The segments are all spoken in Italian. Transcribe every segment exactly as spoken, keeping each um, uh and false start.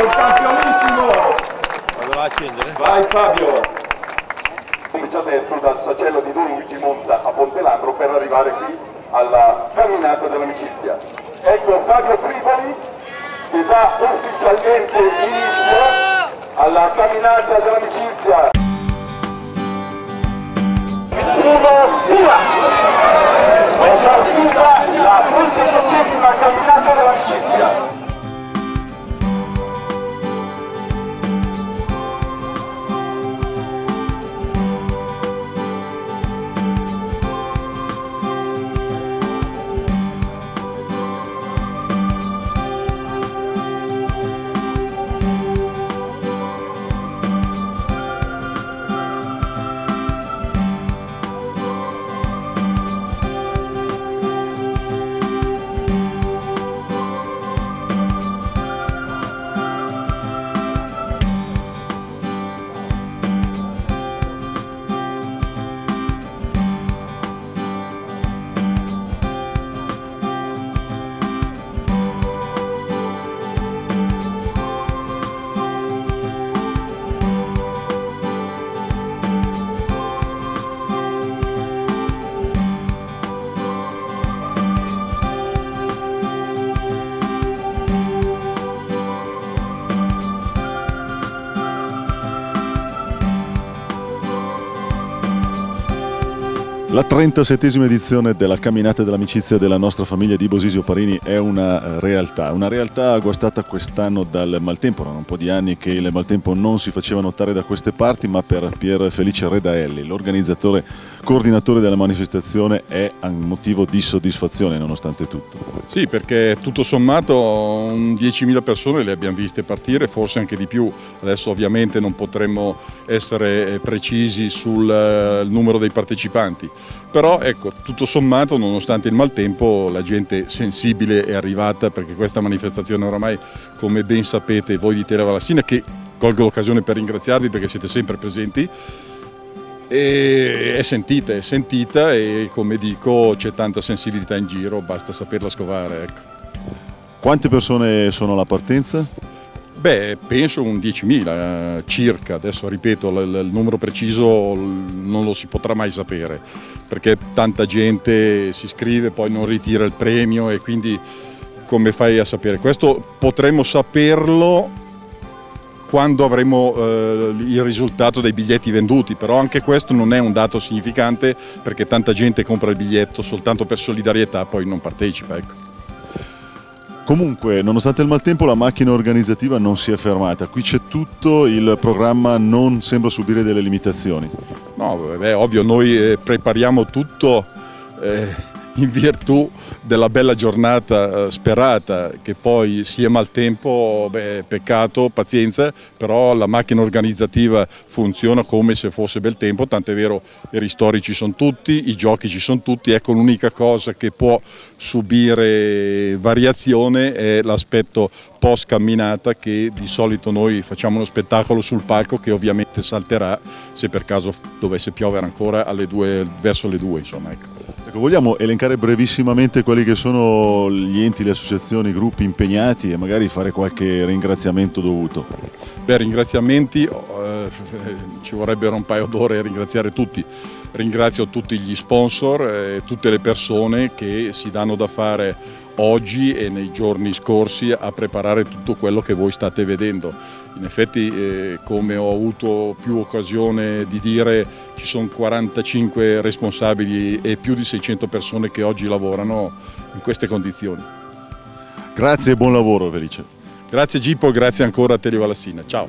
il campionissimo! Vado a accendere. Vai Fabio! Già detto dal sacello di Don Luigi Monza a Pontelambro per arrivare qui alla camminata dell'amicizia. Ecco Fabio Tripoli che dà ufficialmente inizio alla camminata dell'amicizia. Uno, via! È partita la ventiseiesima camminata dell'amicizia. La trentasettesima edizione della Camminata dell'Amicizia della nostra famiglia di Bosisio Parini è una realtà, una realtà guastata quest'anno dal maltempo. Erano un po' di anni che il maltempo non si faceva notare da queste parti, ma per Pier Felice Redaelli, l'organizzatore coordinatore della manifestazione, è un motivo di soddisfazione nonostante tutto. Sì, perché tutto sommato diecimila persone le abbiamo viste partire, forse anche di più. Adesso ovviamente non potremmo essere precisi sul numero dei partecipanti. Però ecco, tutto sommato, nonostante il maltempo, la gente sensibile è arrivata, perché questa manifestazione oramai, come ben sapete voi di Tele Valassina, che colgo l'occasione per ringraziarvi perché siete sempre presenti, e è sentita, è sentita e come dico c'è tanta sensibilità in giro, basta saperla scovare. Ecco. Quante persone sono alla partenza? Beh, penso un diecimila circa, adesso ripeto il, il numero preciso non lo si potrà mai sapere, perché tanta gente si iscrive, poi non ritira il premio e quindi come fai a sapere? Questo potremmo saperlo quando avremo eh, il risultato dei biglietti venduti, però anche questo non è un dato significante perché tanta gente compra il biglietto soltanto per solidarietà, poi non partecipa. Ecco. Comunque, nonostante il maltempo, la macchina organizzativa non si è fermata. Qui c'è tutto, il programma non sembra subire delle limitazioni. No, è ovvio, noi eh, prepariamo tutto eh, in virtù della bella giornata eh, sperata, che poi sia maltempo, beh, peccato, pazienza, però la macchina organizzativa funziona come se fosse bel tempo, tant'è vero i ristori ci sono tutti, i giochi ci sono tutti, ecco l'unica cosa che può subire variazione è l'aspetto post camminata, che di solito noi facciamo uno spettacolo sul palco che ovviamente salterà se per caso dovesse piovere ancora alle due, verso le due, insomma. Ecco. Ecco, vogliamo elencare brevissimamente quelli che sono gli enti, le associazioni, i gruppi impegnati e magari fare qualche ringraziamento dovuto? Per ringraziamenti eh, ci vorrebbero un paio d'ore a ringraziare tutti. Ringrazio tutti gli sponsor e eh, tutte le persone che si danno da fare oggi e nei giorni scorsi a preparare tutto quello che voi state vedendo. In effetti, eh, come ho avuto più occasione di dire, ci sono quarantacinque responsabili e più di seicento persone che oggi lavorano in queste condizioni. Grazie e buon lavoro Felice. Grazie Gippo, grazie ancora a Tele Valassina. Ciao.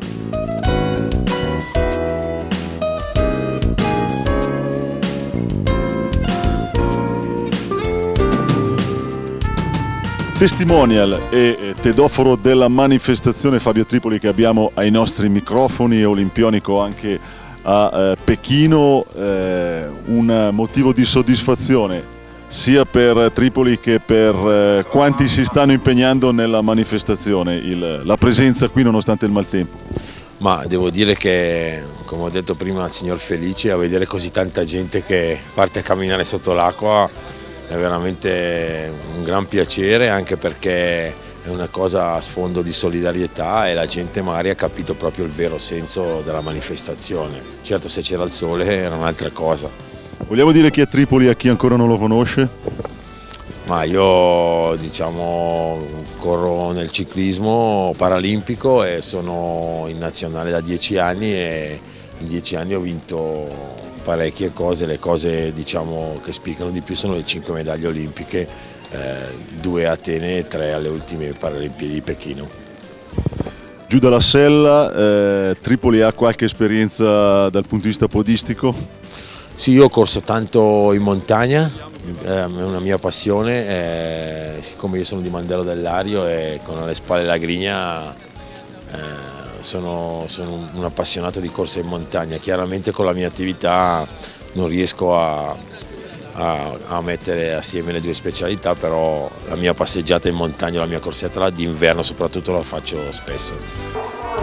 Testimonial e tedoforo della manifestazione Fabio Tripoli, che abbiamo ai nostri microfoni, e olimpionico anche a eh, Pechino, eh, un motivo di soddisfazione sia per Tripoli che per eh, quanti si stanno impegnando nella manifestazione, il, la presenza qui nonostante il maltempo. Ma devo dire che, come ho detto prima al signor Felice, a vedere così tanta gente che parte a camminare sotto l'acqua è veramente un gran piacere, anche perché è una cosa a sfondo di solidarietà e la gente magari ha capito proprio il vero senso della manifestazione. Certo, se c'era il sole era un'altra cosa. Vogliamo dire chi è Tripoli a chi ancora non lo conosce? Ma io diciamo corro nel ciclismo paralimpico e sono in nazionale da dieci anni e in dieci anni ho vinto parecchie cose. Le cose diciamo che spiccano di più sono le cinque medaglie olimpiche, eh, due a Atene e tre alle ultime Paralimpiadi di Pechino. Giù dalla sella, eh, Tripoli ha qualche esperienza dal punto di vista podistico? Sì, io ho corso tanto in montagna, è una mia passione, eh, siccome io sono di Mandello del Lario e con alle spalle la Grigna eh, sono, sono un appassionato di corsa in montagna. Chiaramente con la mia attività non riesco a, a, a mettere assieme le due specialità, però la mia passeggiata in montagna, la mia corsetta d'inverno soprattutto la faccio spesso.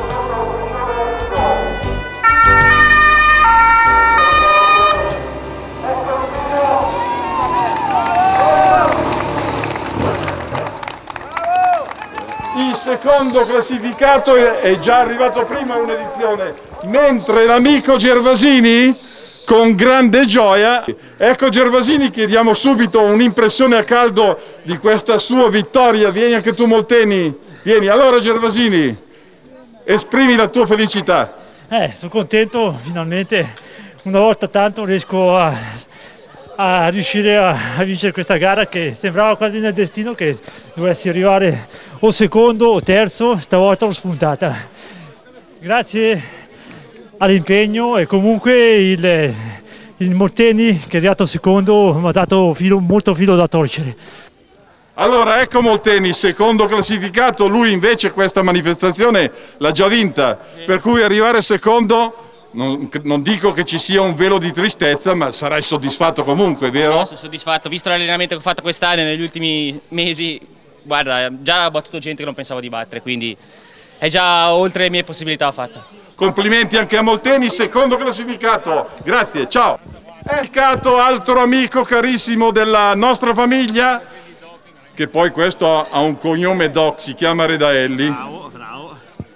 Il secondo classificato è già arrivato prima a un'edizione, mentre l'amico Gervasini, con grande gioia, ecco Gervasini, chiediamo subito un'impressione a caldo di questa sua vittoria. Vieni anche tu Molteni, vieni. Allora Gervasini, esprimi la tua felicità. Eh, sono contento, finalmente una volta tanto riesco a, a riuscire a, a vincere questa gara che sembrava quasi nel destino che dovessi arrivare o secondo o terzo, stavolta l'ho spuntata. Grazie all'impegno e comunque il, il Molteni che è arrivato secondo mi ha dato filo, molto filo da torcere. Allora ecco Molteni, secondo classificato, lui invece questa manifestazione l'ha già vinta, per cui arrivare secondo non, non dico che ci sia un velo di tristezza, ma sarai soddisfatto comunque, vero? No, sono soddisfatto, visto l'allenamento che ho fatto quest'anno negli ultimi mesi, guarda, già ho battuto gente che non pensavo di battere, quindi è già oltre le mie possibilità fatta. Complimenti anche a Molteni, secondo classificato, grazie, ciao. Classificato, altro amico carissimo della nostra famiglia, che poi questo ha un cognome doc, si chiama Redaelli. Bravo, bravo.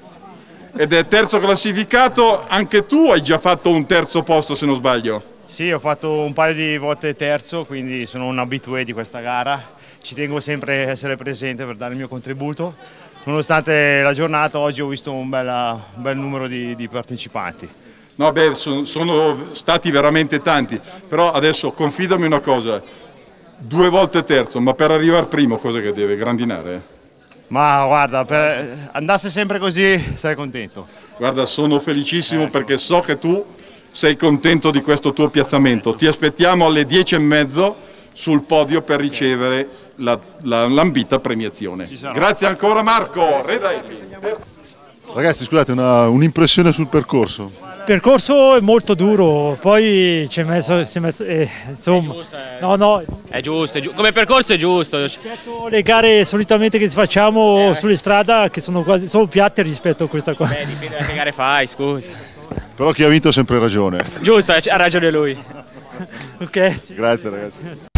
Ed è terzo classificato, anche tu hai già fatto un terzo posto se non sbaglio. Sì, ho fatto un paio di volte terzo, quindi sono un abitué di questa gara. Ci tengo sempre a essere presente per dare il mio contributo. Nonostante la giornata, oggi ho visto un bel, un bel numero di, di partecipanti. No, beh, sono, sono stati veramente tanti, però adesso confidami una cosa, due volte terzo, ma per arrivare primo cosa che deve? Grandinare? Ma guarda, per andasse sempre così sarei contento. Guarda, sono felicissimo, ecco, perché so che tu sei contento di questo tuo piazzamento. Ti aspettiamo alle dieci e mezzo sul podio per ricevere la, la, l'ambita premiazione. Grazie ancora Marco. Redaelli. Ragazzi, scusate, una, un'impressione sul percorso. Il percorso è molto duro, poi ci è messo, si è messo eh, insomma, È giusto, è... no no, è giusto, è giusto, come percorso è giusto. rispetto alle gare solitamente che facciamo eh, sulle strade, che sono quasi sono piatte rispetto a questa qua. Beh, dipende da che gare fai, scusa. Però chi ha vinto ha sempre ragione. Giusto, ha ragione lui. Ok. Grazie ragazzi.